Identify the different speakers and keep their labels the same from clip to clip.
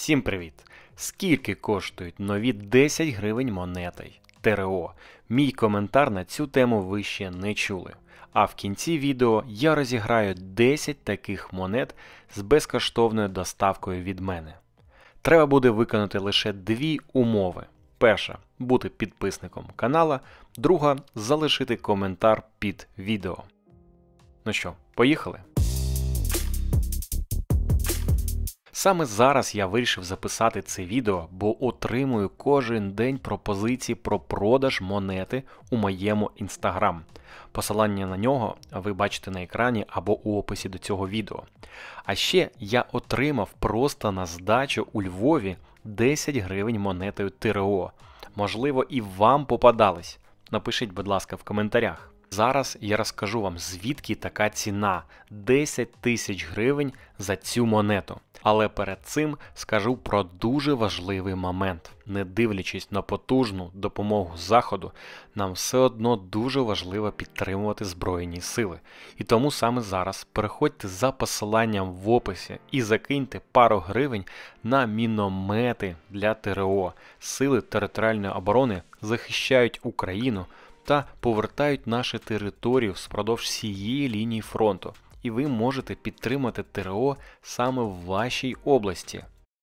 Speaker 1: Всім привіт! Скільки коштують нові 10 гривень монети ТРО? Мій коментар на цю тему ви ще не чули. А в кінці відео я розіграю 10 таких монет з безкоштовною доставкою від мене. Треба буде виконати лише дві умови. Перша – бути підписником канала, друга – залишити коментар під відео. Ну що, поїхали? Саме зараз я вирішив записати це відео, бо отримую кожен день пропозиції про продаж монети у моєму Instagram. Посилання на нього ви бачите на екрані або у описі до цього відео. А ще я отримав просто на здачу у Львові 10 гривень монетою ТРО. Можливо, і вам попадались. Напишіть, будь ласка, в коментарях. Зараз я розкажу вам, звідки така ціна – 10 тисяч гривень за цю монету. Але перед цим скажу про дуже важливий момент. Не дивлячись на потужну допомогу Заходу, нам все одно дуже важливо підтримувати Збройні Сили. І тому саме зараз переходьте за посиланням в описі і закиньте пару гривень на міномети для ТРО. Сили територіальної оборони захищають Україну та повертають наші території впродовж всієї лінії фронту. І ви можете підтримати ТРО саме в вашій області.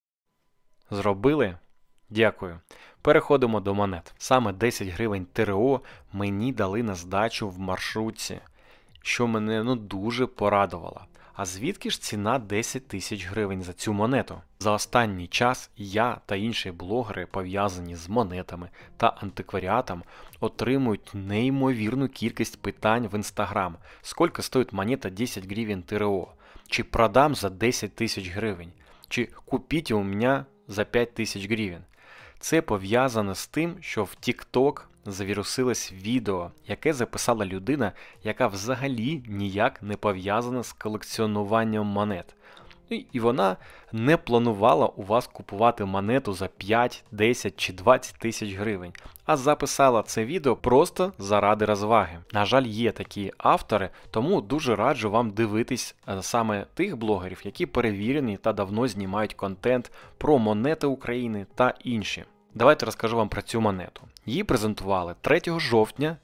Speaker 1: Зробили? Дякую. Переходимо до монет. Саме 10 гривень ТРО мені дали на здачу в маршрутці, що мене дуже порадувало. А звідки ж ціна 10 тисяч гривень за цю монету? За останній час я та інші блогери, пов'язані з монетами та антикваріатом, отримують неймовірну кількість питань в Instagram. Скільки стоїть монета 10 гривень ТРО? Чи продам за 10 тисяч гривень? Чи купіть у мене за 5 тисяч гривень? Це пов'язано з тим, що в TikTok завірусилось відео, яке записала людина, яка взагалі ніяк не пов'язана з колекціонуванням монет. І вона не планувала у вас купувати монету за 5, 10 чи 20 тисяч гривень, а записала це відео просто заради розваги. На жаль, є такі автори, тому дуже раджу вам дивитись саме тих блогерів, які перевірені та давно знімають контент про монети України та інші. Давайте розкажу вам про цю монету. Її презентували 3 жовтня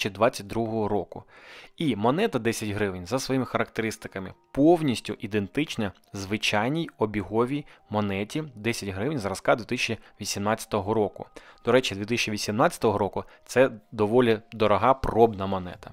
Speaker 1: 2022 року. І монета 10 гривень за своїми характеристиками повністю ідентична звичайній обіговій монеті 10 гривень зразка 2018 року. До речі, 2018 року це доволі дорога пробна монета.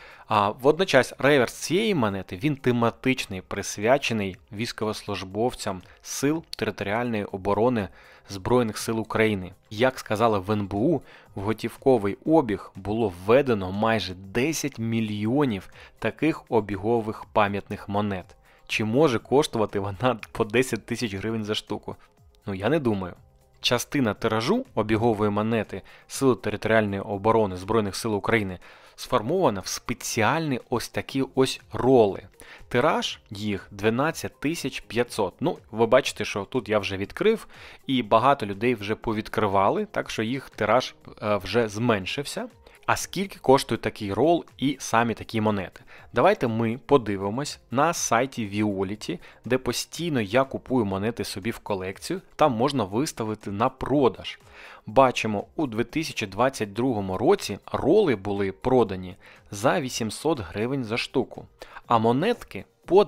Speaker 1: А водночас реверс цієї монети, він тематичний, присвячений військовослужбовцям Сил територіальної оборони Збройних сил України. Як сказали в НБУ, в готівковий обіг було введено майже 10 мільйонів таких обігових пам'ятних монет. Чи може коштувати вона по 10 тисяч гривень за штуку? Я не думаю. Частина тиражу обігової монети Сил територіальної оборони Збройних сил України сформована в спеціальні ось такі ось роли. Тираж їх 12 500. Ви бачите, що тут я вже відкрив, і багато людей вже повідкривали, так що їх тираж вже зменшився. А скільки коштує такий рол і самі такі монети? Давайте ми подивимось на сайті Violet, де постійно я купую монети собі в колекцію, там можна виставити на продаж. Бачимо, у 2022 році роли були продані за 800 гривень за штуку, а монетки по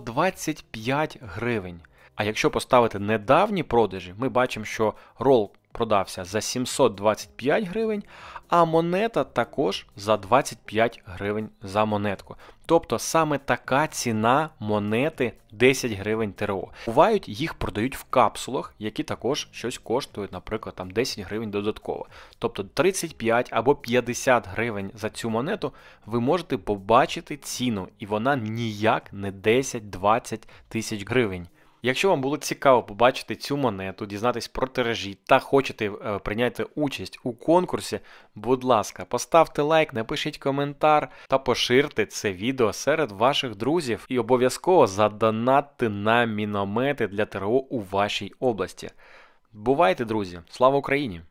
Speaker 1: 25 гривень. А якщо поставити недавні продажі, ми бачимо, що рол продався за 725 гривень, а монета також за 25 гривень за монетку. Тобто саме така ціна монети 10 гривень ТРО. Бувають, їх продають в капсулах, які також щось коштують, наприклад, 10 гривень додатково. Тобто 35 або 50 гривень за цю монету ви можете побачити ціну, і вона ніяк не 10-20 тисяч гривень. Якщо вам було цікаво побачити цю монету, дізнатись про тиражі та хочете прийняти участь у конкурсі, будь ласка, поставте лайк, напишіть коментар та поширте це відео серед ваших друзів і обов'язково задонатьте на міномети для ТРО у вашій області. Бувайте, друзі! Слава Україні!